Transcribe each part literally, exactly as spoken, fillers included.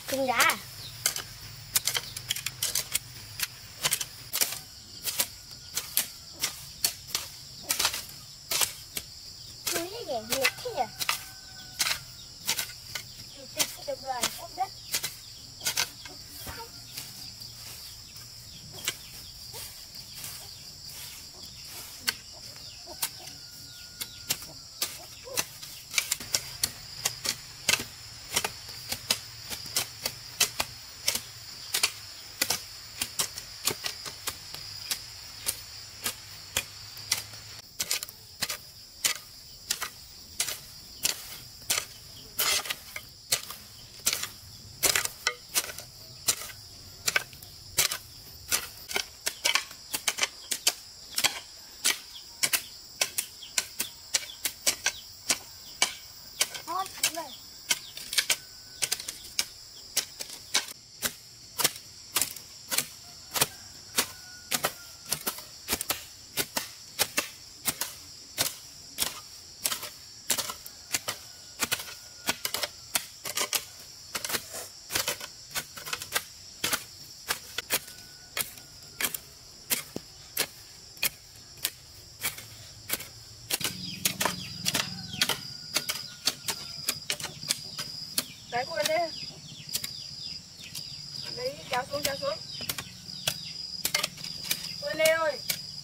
Trứng gà. Cái gì vậy? Nhiệt thế nhỉ? Chủ tịch tập đoàn Quốc đất. Đấy cô lên đây. Đấy kéo xuống kéo xuống. Cô lên đây ơi.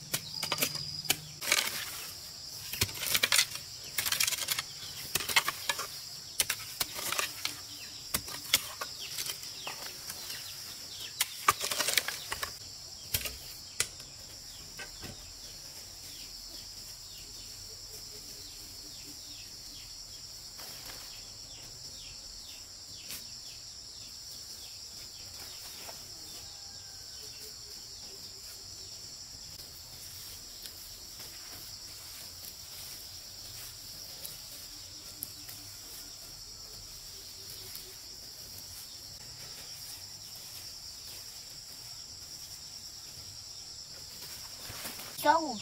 Sâu.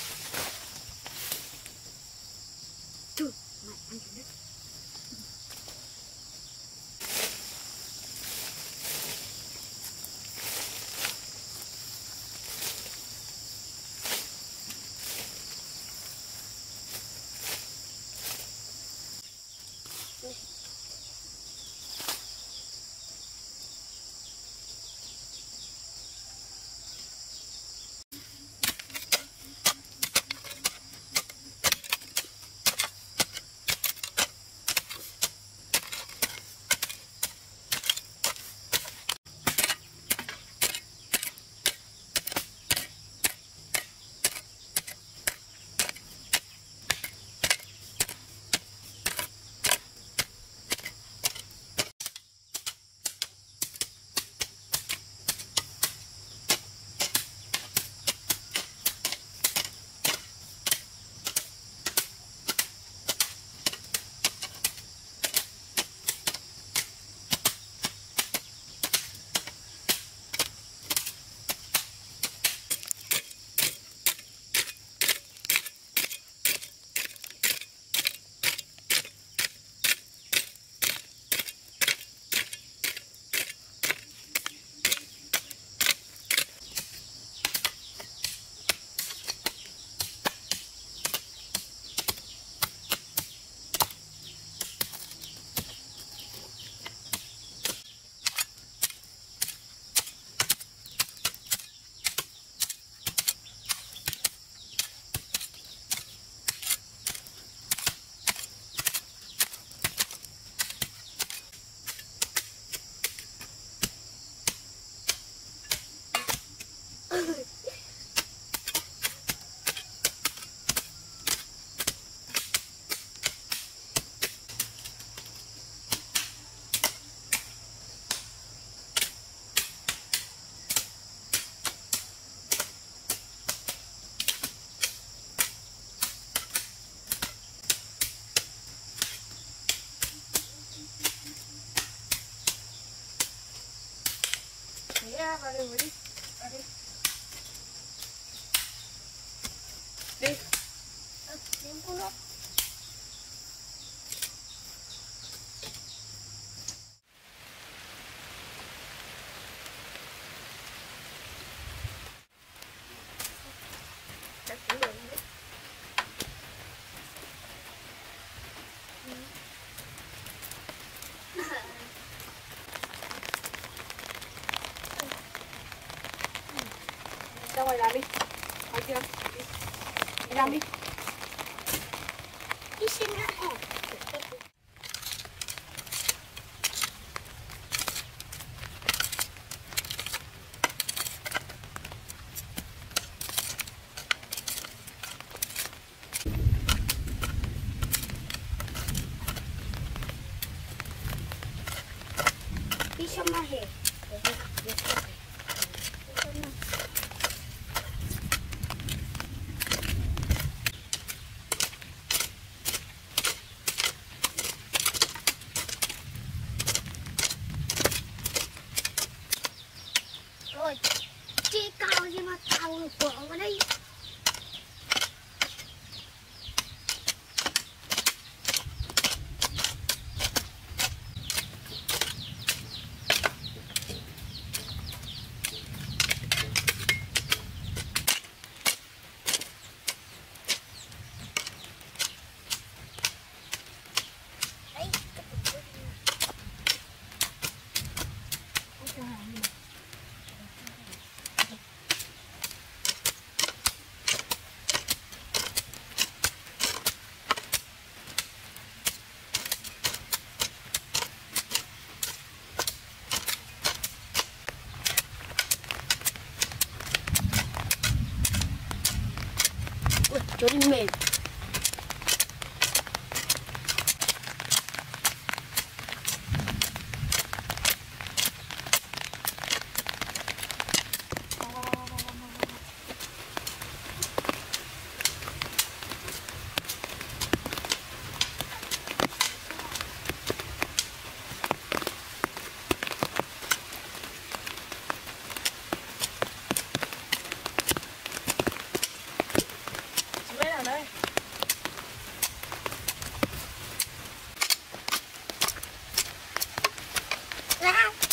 Trời, mày ăn cái đất. ra vào đường đi. Vào đi. Đi. Ờ, đến con nó. Đặt xuống đường đi. Ra ngoài làm đi. Ngoài kia. Đi. Đi làm đi. Đi xin nó hả? Đi xong mà hề. Rồi, chị cao gì mà cao được của ở đây. Đấy, cái tủ của chị. Ôi trời ơi. Ui, chỗ đi mềm. Xuống đây nào đây. Ra.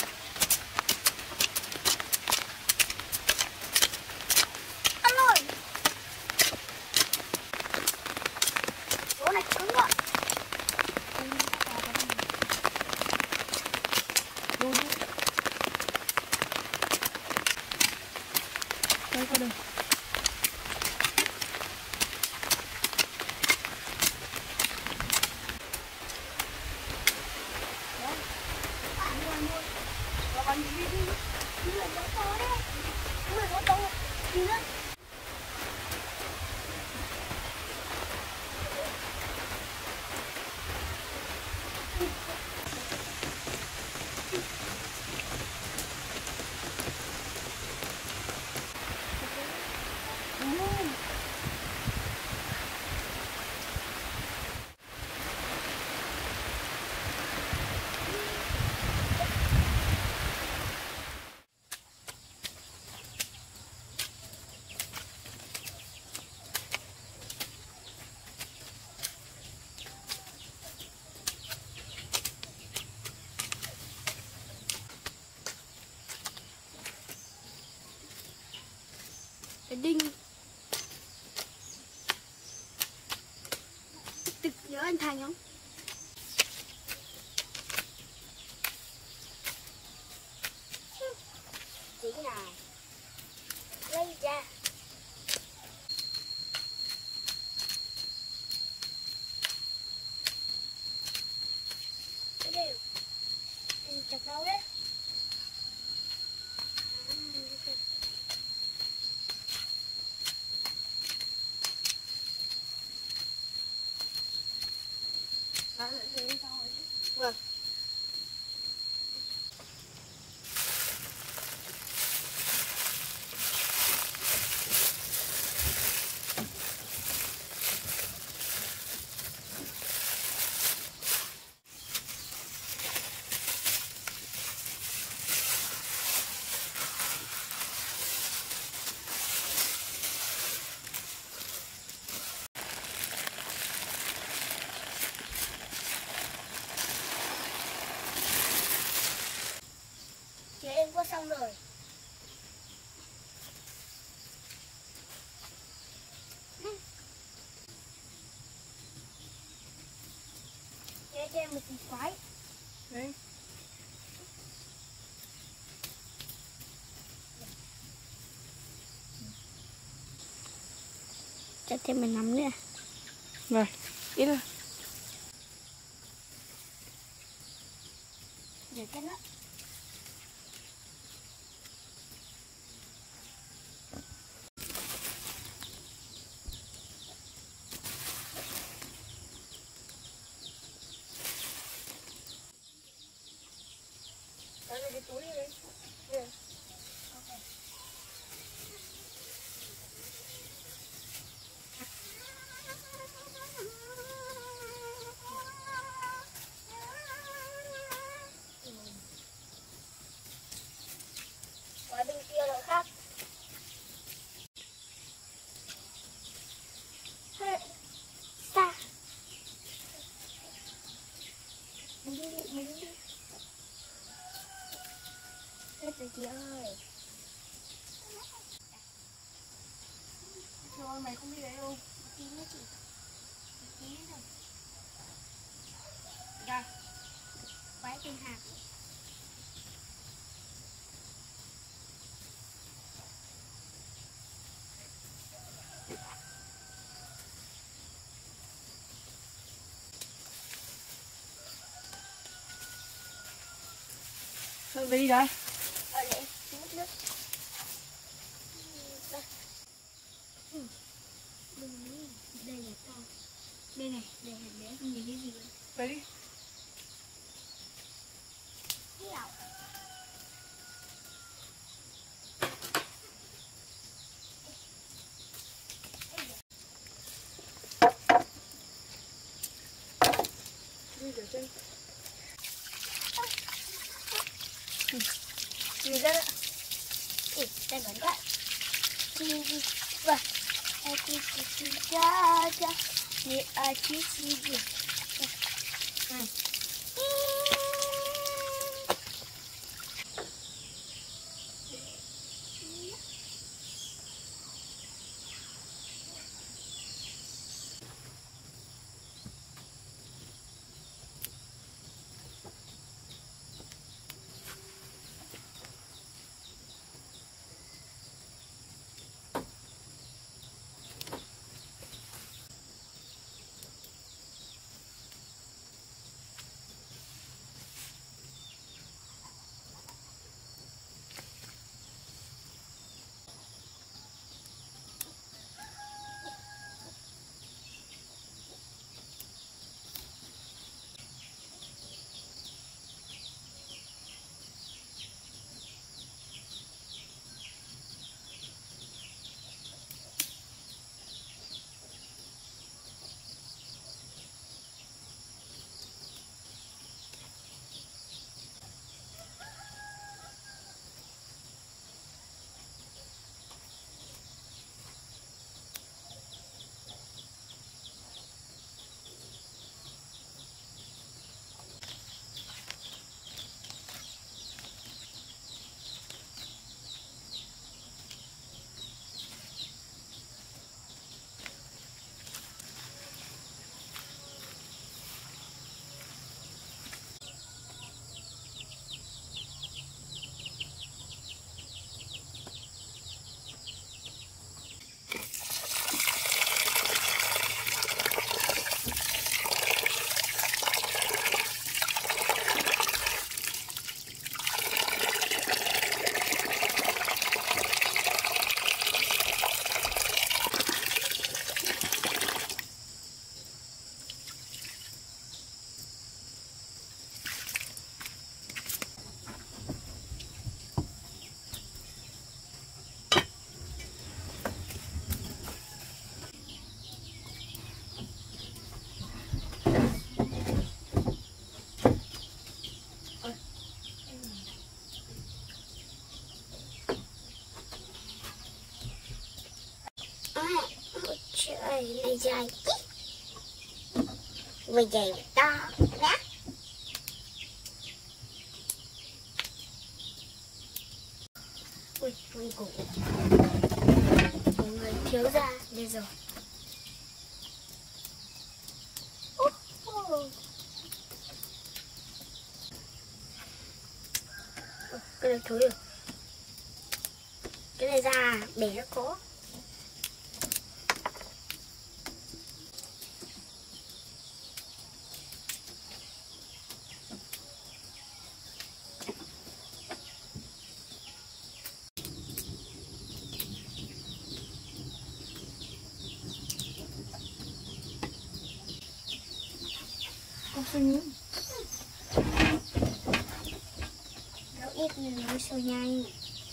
Ăn rồi. Chỗ này cứng rồi. Đu đi. Đây qua đường. Còn đi đi đi. Người nó to đấy. Người nó to. Đi nữa. Cái đinh. Tực nhớ anh Thành không? Chỉ này. Lấy ra. Cái đều. Anh chặt đâu đấy? cho em một tí khoái. Đấy. Cho thêm một nắm nữa. Rồi, ít thôi. Để cái nữa. Lấy cái túi đi đấy. Đây. Qua bên kia là khác. Xa. Mình đi, mình đi. Hết rồi chị ơi. Thôi mày không đi đấy đâu. Tí nữa chị. Tí nữa. Ra. Quái trên hạt. Sao đi đây? Ở đây, nước nước. Đây là to. Đây này, đây là bé, không nhìn thấy gì luôn. Lấy đi. Hiểu. Đi rửa chân. Nhìn ra đó. Ê, đây vẫn vậy. Vâng. Hãy subscribe cho kênh Ghiền Mì Gõ để không bỏ lỡ những Trời này dài chứ. Vừa dày vừa to đó. Ui, ui củ của người thiếu ra đây rồi. thôi thôi rồi. Cái này ra bẻ nó có. Không suy nghĩ. Nó ít nên nó sôi nhanh.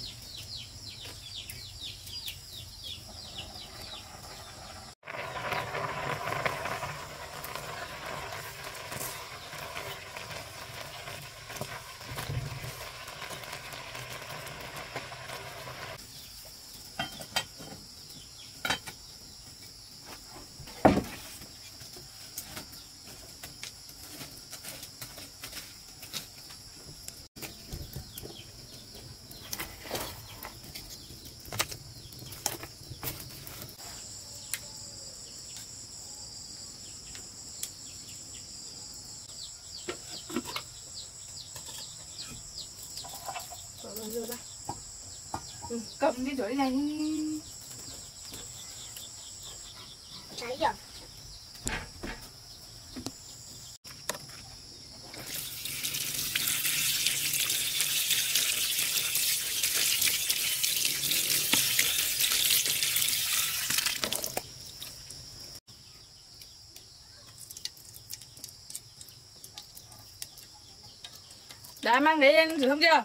Rồi ra. Ừ, cầm đi rửa đi này. Cháy rồi. Đã mang để em rửa không chưa?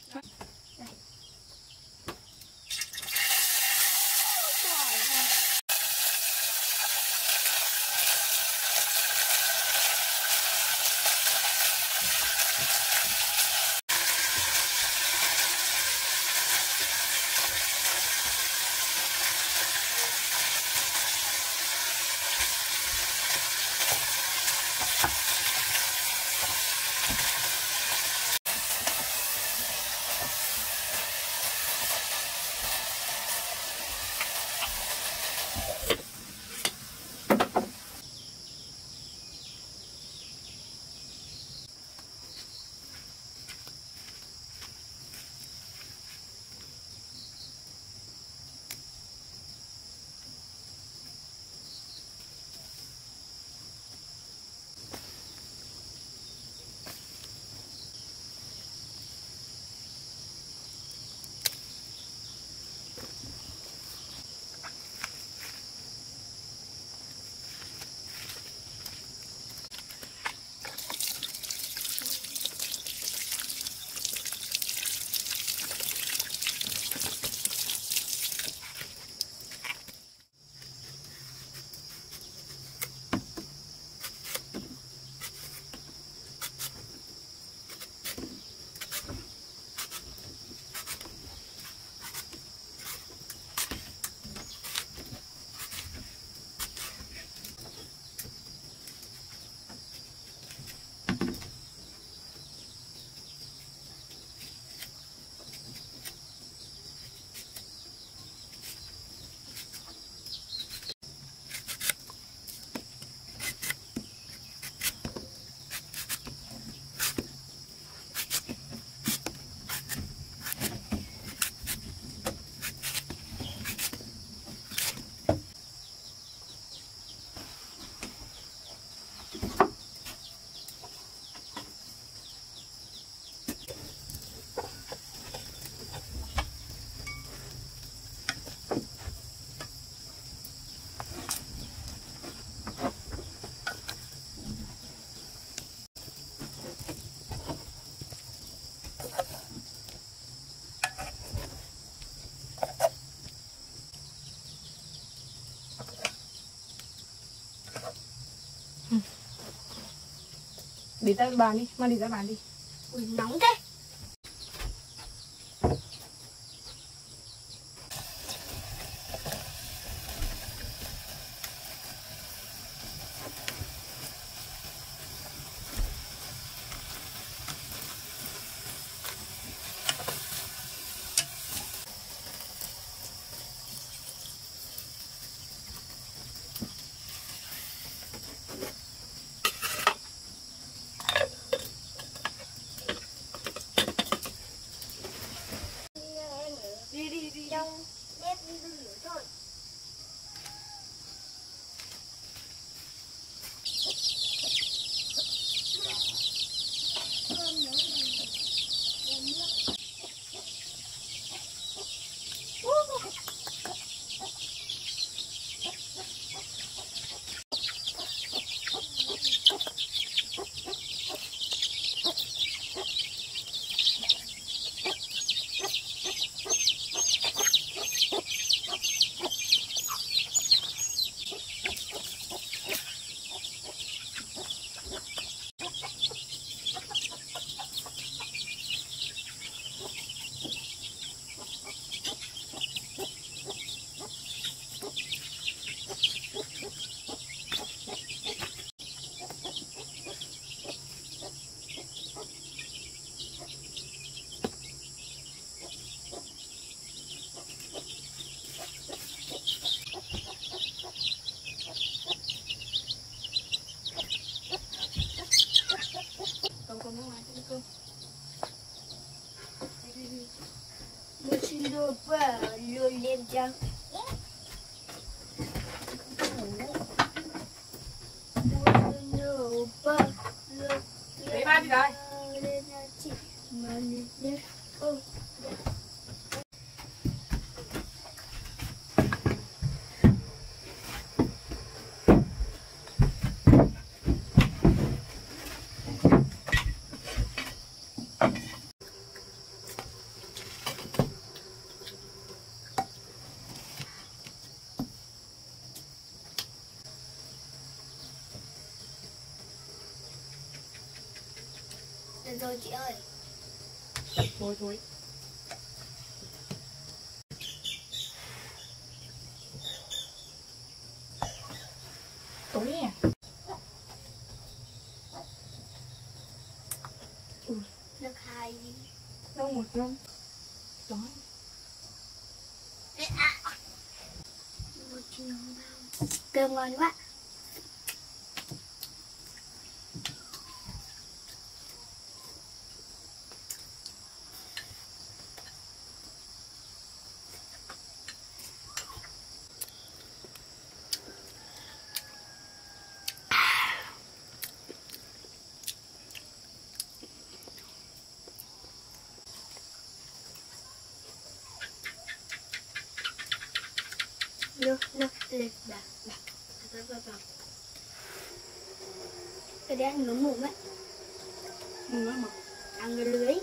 Để ra bàn đi, mang đi ra bàn đi. Ui, nóng thế. Rồi. Mesin lupa lulip jam. Lupa Để ba đi đây. Oh. Được rồi chị ơi. Thôi thôi. Tối à? Ừ. Được hai đi. Đâu một năm. Tối. Cơm ngon quá. Nước, nước, lên, đặt, đặt, đặt, đặt, đặt. Cái đấy ăn nướng mụn ấy. Nướng mà. Ăn cái lưới.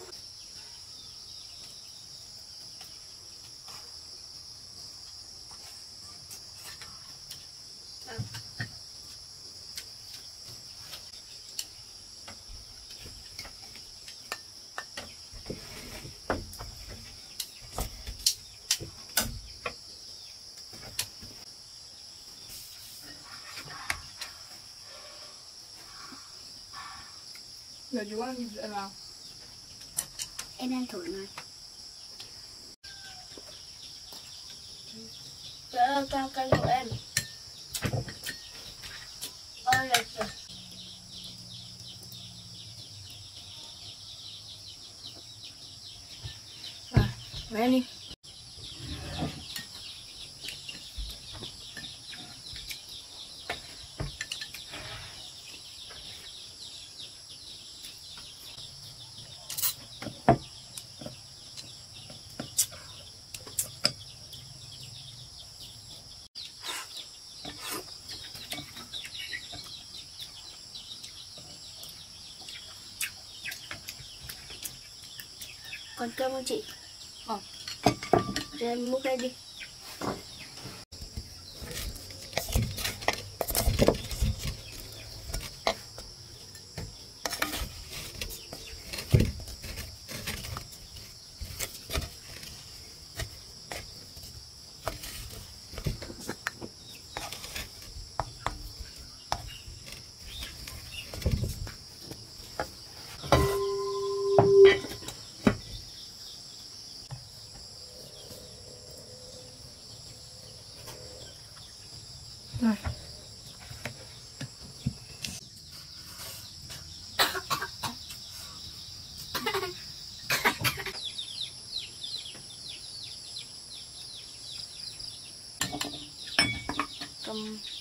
Giờ chú ăn gì vậy nào? Em ăn thử này. Trời ơi, cam canh của em. Ôi là trời. À, với em đi. Còn cơm không chị? Ờ. Rồi em múc đây đi. Rồi. Cầm